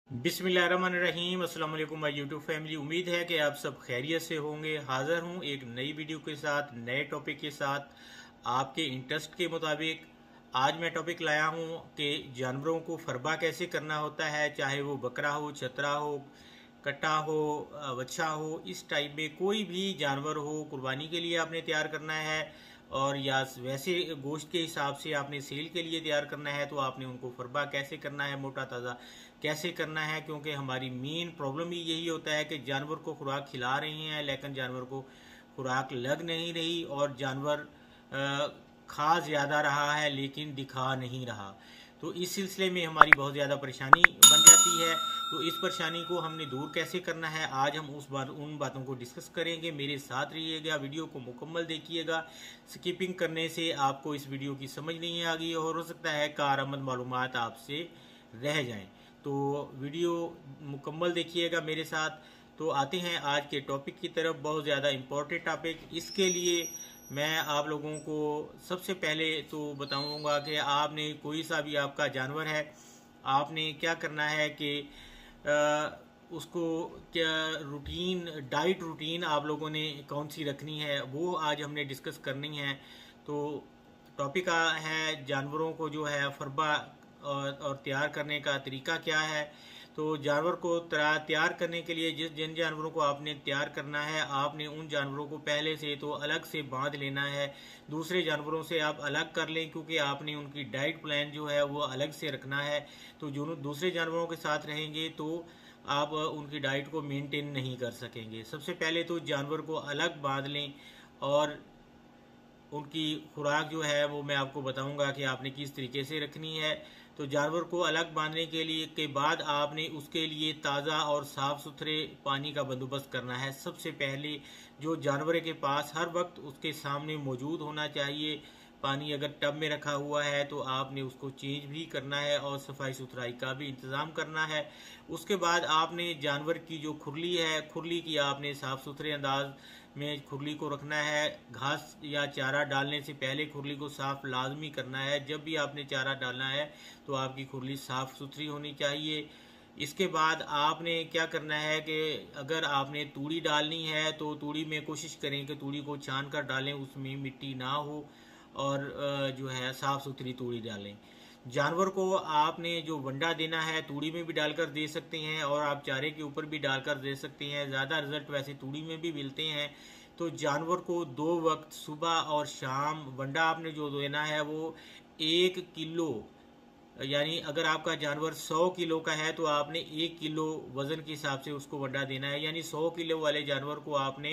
बिस्मिल्लाहिर्रहमानिर्रहीम। अस्सलाम वालेकुम माय यूट्यूब फैमिली। उम्मीद है कि आप सब खैरियत से होंगे। हाज़िर हूँ एक नई वीडियो के साथ, नए टॉपिक के साथ, आपके इंटरेस्ट के मुताबिक। आज मैं टॉपिक लाया हूँ कि जानवरों को फरबा कैसे करना होता है, चाहे वो बकरा हो, छतरा हो, कट्टा हो, बच्चा हो, इस टाइप में कोई भी जानवर हो, कुर्बानी के लिए आपने तैयार करना है और या वैसे गोश्त के हिसाब से आपने सेल के लिए तैयार करना है, तो आपने उनको फरबा कैसे करना है, मोटा ताज़ा कैसे करना है। क्योंकि हमारी मेन प्रॉब्लम ही यही होता है कि जानवर को खुराक खिला रहे हैं लेकिन जानवर को खुराक लग नहीं रही और जानवर खा ज़्यादा रहा है लेकिन दिखा नहीं रहा। तो इस सिलसिले में हमारी बहुत ज़्यादा परेशानी बन जाती है। तो इस परेशानी को हमने दूर कैसे करना है, आज हम उन बातों को डिस्कस करेंगे। मेरे साथ रहिएगा, वीडियो को मुकम्मल देखिएगा। स्किपिंग करने से आपको इस वीडियो की समझ नहीं आ गई और हो सकता है कारआमद मालूमात आपसे रह जाएं। तो वीडियो मुकम्मल देखिएगा मेरे साथ। तो आते हैं आज के टॉपिक की तरफ, बहुत ज़्यादा इम्पोर्टेंट टॉपिक। इसके लिए मैं आप लोगों को सबसे पहले तो बताऊंगा कि आपने कोई सा भी आपका जानवर है, आपने क्या करना है कि उसको क्या रूटीन, डाइट रूटीन आप लोगों ने कौन सी रखनी है, वो आज हमने डिस्कस करनी है। तो टॉपिक है जानवरों को जो है फरबा और तैयार करने का तरीका क्या है। तो जानवर को तैयार करने के लिए जिन जानवरों को आपने तैयार करना है, आपने उन जानवरों को पहले से तो अलग से बांध लेना है, दूसरे जानवरों से आप अलग कर लें, क्योंकि आपने उनकी डाइट प्लान जो है वो अलग से रखना है। तो जो दूसरे जानवरों के साथ रहेंगे तो आप उनकी डाइट को मेंटेन नहीं कर सकेंगे। सबसे पहले तो जानवर को अलग बांध लें और उनकी खुराक जो है वो मैं आपको बताऊंगा कि आपने किस तरीके से रखनी है। तो जानवर को अलग बांधने के लिए के बाद आपने उसके लिए ताज़ा और साफ़ सुथरे पानी का बंदोबस्त करना है। सबसे पहले जो जानवर के पास हर वक्त उसके सामने मौजूद होना चाहिए। पानी अगर टब में रखा हुआ है तो आपने उसको चेंज भी करना है और सफाई सुथराई का भी इंतज़ाम करना है। उसके बाद आपने जानवर की जो खुरली है, खुरली की आपने साफ़ सुथरे अंदाज में खुरली को रखना है। घास या चारा डालने से पहले खुरली को साफ लाजमी करना है। जब भी आपने चारा डालना है तो आपकी खुरली साफ सुथरी होनी चाहिए। इसके बाद आपने क्या करना है कि अगर आपने तूड़ी डालनी है तो तूड़ी में कोशिश करें कि तूड़ी को छान कर डालें, उसमें मिट्टी ना हो और जो है साफ़ सुथरी तूड़ी डालें। जानवर को आपने जो वंडा देना है तूड़ी में भी डालकर दे सकते हैं और आप चारे के ऊपर भी डालकर दे सकते हैं। ज़्यादा रिजल्ट वैसे तूड़ी में भी मिलते हैं। तो जानवर को 2 वक्त सुबह और शाम वंडा आपने जो देना है वो 1 किलो, यानी अगर आपका जानवर 100 किलो का है तो आपने 1 किलो वजन के हिसाब से उसको वंडा देना है। यानी 100 किलो वाले जानवर को आपने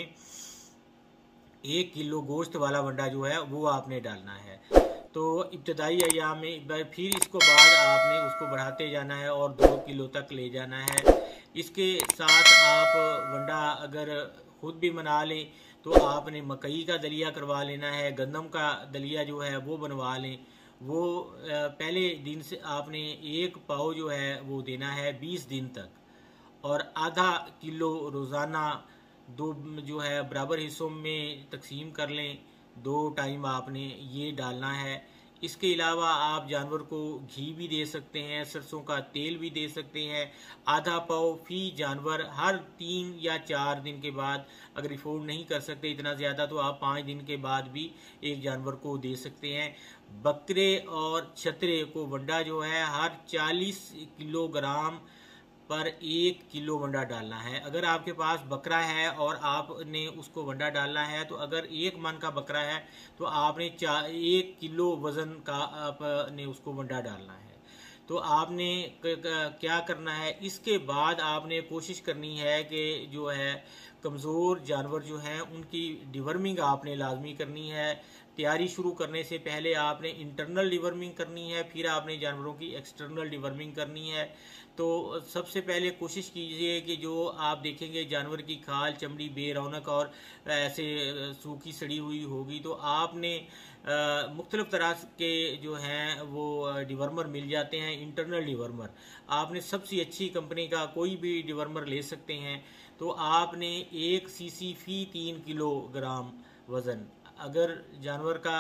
1 किलो गोश्त वाला वंडा जो है वो आपने डालना है। तो इब्तदाई अय्याम में फिर इसको बाद आपने उसको बढ़ाते जाना है और 2 किलो तक ले जाना है। इसके साथ आप वंडा अगर खुद भी बना लें तो आपने मकई का दलिया करवा लेना है, गंदम का दलिया जो है वो बनवा लें। वो पहले दिन से आपने 1 पाव जो है वो देना है 20 दिन तक और आधा किलो रोज़ाना 2 जो है बराबर हिस्सों में तकसीम कर लें। 2 टाइम आपने ये डालना है। इसके अलावा आप जानवर को घी भी दे सकते हैं, सरसों का तेल भी दे सकते हैं। आधा पाव फी जानवर हर 3 या 4 दिन के बाद, अगर अफोर्ड नहीं कर सकते इतना ज़्यादा तो आप 5 दिन के बाद भी एक जानवर को दे सकते हैं। बकरे और छतरे को वंडा जो है हर 40 किलोग्राम पर 1 किलो वंडा डालना है। अगर आपके पास बकरा है और आपने उसको वंडा डालना है तो अगर 1 मन का बकरा है तो आपने 1 किलो वजन का आपने उसको वंडा डालना है। तो आपने क्या करना है, इसके बाद आपने कोशिश करनी है कि जो है कमज़ोर जानवर जो हैं उनकी डिवर्मिंग आपने लाजमी करनी है। तैयारी शुरू करने से पहले आपने इंटरनल डिवर्मिंग करनी है, फिर आपने जानवरों की एक्सटर्नल डिवर्मिंग करनी है। तो सबसे पहले कोशिश कीजिए कि जो आप देखेंगे जानवर की खाल चमड़ी बेरौनक और ऐसे सूखी सड़ी हुई होगी तो आपने मुख्तलिफ तरह के जो हैं वो डिवर्मर मिल जाते हैं। इंटरनल डिवर्मर आपने सबसे अच्छी कंपनी का कोई भी डिवर्मर ले सकते हैं। तो आपने 1 सीसी फी 3 किलोग्राम वज़न, अगर जानवर का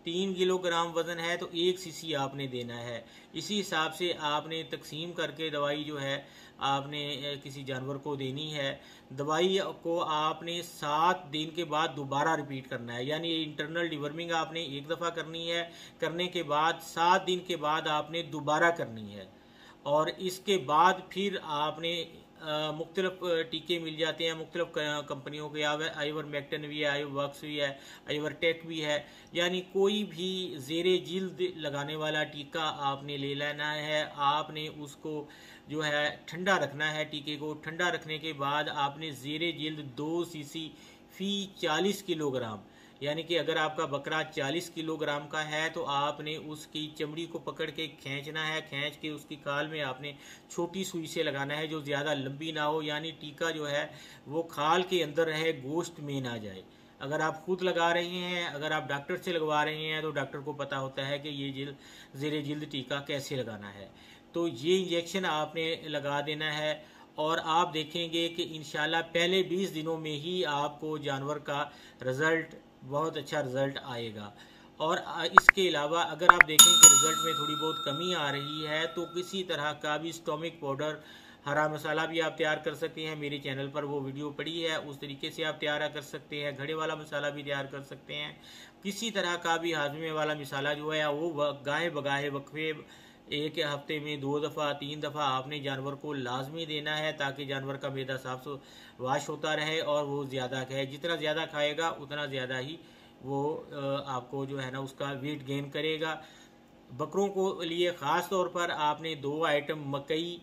3 किलोग्राम वजन है तो 1 सीसी आपने देना है। इसी हिसाब से आपने तकसीम करके दवाई जो है आपने किसी जानवर को देनी है। दवाई को आपने 7 दिन के बाद दोबारा रिपीट करना है, यानी इंटरनल डिवर्मिंग आपने एक दफ़ा करनी है, करने के बाद 7 दिन के बाद आपने दोबारा करनी है। और इसके बाद फिर आपने मुख्तलिफ टीके मिल जाते हैं मुख्तलिफ कंपनियों के। आइवरमेक्टिन भी है, आइवॉक्स भी है, आइवरटेक भी है, यानी कोई भी ज़ेरे जिल्द लगाने वाला टीका आपने ले लेना है। आपने उसको जो है ठंडा रखना है। टीके को ठंडा रखने के बाद आपने ज़ेरे जिल्द 2 सीसी फी 40 किलोग्राम, यानी कि अगर आपका बकरा 40 किलोग्राम का है तो आपने उसकी चमड़ी को पकड़ के खींचना है। खींच के उसकी खाल में आपने छोटी सुई से लगाना है जो ज़्यादा लंबी ना हो, यानी टीका जो है वो खाल के अंदर रहे, गोश्त में ना जाए। अगर आप खुद लगा रहे हैं, अगर आप डॉक्टर से लगवा रहे हैं तो डॉक्टर को पता होता है कि ये ज़ेरे जिल्द टीका कैसे लगाना है। तो ये इंजेक्शन आपने लगा देना है और आप देखेंगे कि इंशाल्लाह पहले 20 दिनों में ही आपको जानवर का रिज़ल्ट, बहुत अच्छा रिज़ल्ट आएगा। और इसके अलावा अगर आप देखें कि रिज़ल्ट में थोड़ी बहुत कमी आ रही है तो किसी तरह का भी स्टोमिक पाउडर, हरा मसाला भी आप तैयार कर सकते हैं। मेरे चैनल पर वो वीडियो पड़ी है, उस तरीके से आप तैयार कर सकते हैं। घड़े वाला मसाला भी तैयार कर सकते हैं। किसी तरह का भी हाजमे वाला मसाला जो है वो गाहे बगाहे वक्फे एक हफ्ते में 2 दफ़ा 3 दफ़ा आपने जानवर को लाजमी देना है, ताकि जानवर का मैदा साफ वाश होता रहे और वो ज़्यादा खाए। जितना ज़्यादा खाएगा उतना ज़्यादा ही वो आपको जो है ना उसका वेट गेन करेगा। बकरों को लिए ख़ास तौर पर आपने 2 आइटम मकई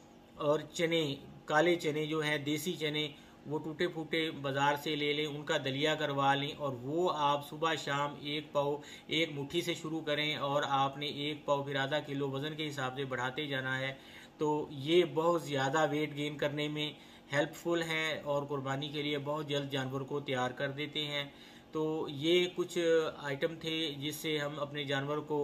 और चने, काले चने जो हैं देसी चने, वो टूटे फूटे बाज़ार से ले लें, उनका दलिया करवा लें और वो आप सुबह शाम 1 पाव, 1 मुट्ठी से शुरू करें और आपने 1 पाव फिर आधा किलो वज़न के हिसाब से बढ़ाते जाना है। तो ये बहुत ज़्यादा वेट गेन करने में हेल्पफुल हैं और कुर्बानी के लिए बहुत जल्द जानवर को तैयार कर देते हैं। तो ये कुछ आइटम थे जिससे हम अपने जानवर को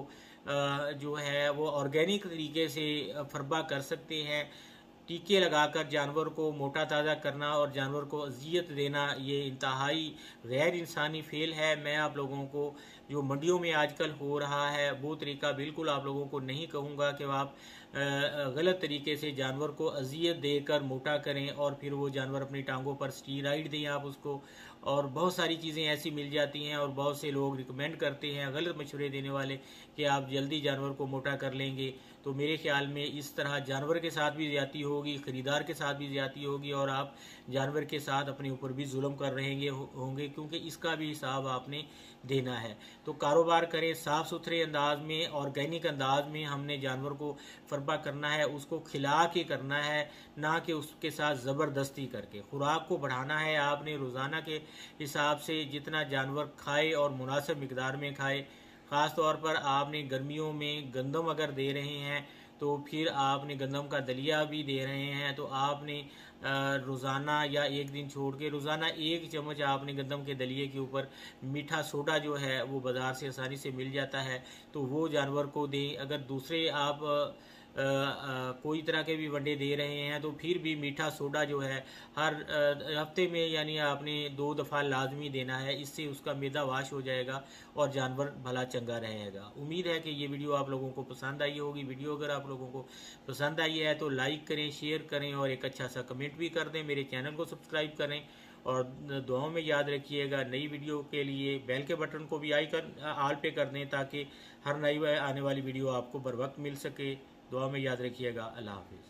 जो है वो ऑर्गेनिक तरीके से फरबा कर सकते हैं। टीके लगाकर जानवर को मोटा ताज़ा करना और जानवर को अजियत देना ये इंतहाई गैर इंसानी फेल है। मैं आप लोगों को जो मंडियों में आजकल हो रहा है वो तरीका बिल्कुल आप लोगों को नहीं कहूँगा कि आप गलत तरीके से जानवर को अजियत देकर मोटा करें और फिर वो जानवर अपनी टांगों पर स्टीराइड दें आप उसको। और बहुत सारी चीज़ें ऐसी मिल जाती हैं और बहुत से लोग रिकमेंड करते हैं गलत मशवरे देने वाले कि आप जल्दी जानवर को मोटा कर लेंगे। तो मेरे ख्याल में इस तरह जानवर के साथ भी ज़्यादती होगी, ख़रीदार के साथ भी ज़्यादती होगी और आप जानवर के साथ अपने ऊपर भी जुल्म कर रहे होंगे, क्योंकि इसका भी हिसाब आपने देना है। तो कारोबार करें साफ़ सुथरे अंदाज में, ऑर्गेनिक अंदाज में। हमने जानवर को फरबा करना है, उसको खिला के करना है, ना कि उसके साथ ज़बरदस्ती करके। खुराक को बढ़ाना है आपने रोज़ाना के हिसाब से, जितना जानवर खाए और मुनासिब मकदार में खाए। ख़ास तौर पर आपने गर्मियों में गंदम अगर दे रहे हैं तो फिर आपने गंदम का दलिया भी दे रहे हैं तो आपने रोज़ाना या एक दिन छोड़ के रोज़ाना 1 चम्मच आपने गंदम के दलिए के ऊपर मीठा सोडा जो है वो बाज़ार से आसानी से मिल जाता है तो वो जानवर को दें। अगर दूसरे आप कोई तरह के भी वंडे दे रहे हैं तो फिर भी मीठा सोडा जो है हर हफ्ते में यानी आपने 2 दफ़ा लाजमी देना है। इससे उसका मैदा वाश हो जाएगा और जानवर भला चंगा रहेगा। उम्मीद है कि ये वीडियो आप लोगों को पसंद आई होगी। वीडियो अगर आप लोगों को पसंद आई है तो लाइक करें, शेयर करें और एक अच्छा सा कमेंट भी कर दें। मेरे चैनल को सब्सक्राइब करें और दुआओं में याद रखिएगा। नई वीडियो के लिए बेल के बटन को भी आल पे कर दें ताकि हर नई आने वाली वीडियो आपको बर वक्त मिल सके। दुआ में याद रखिएगा। अल्लाह हाफिज़।